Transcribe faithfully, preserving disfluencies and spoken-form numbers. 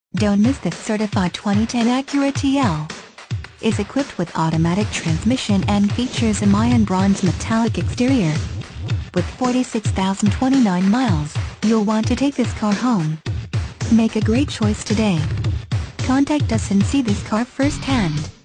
Don't miss this certified twenty ten Acura T L. Is equipped with automatic transmission and features a Mayan bronze metallic exterior. With forty-six thousand twenty-nine miles, you'll want to take this car home. Make a great choice today. Contact us and see this car firsthand.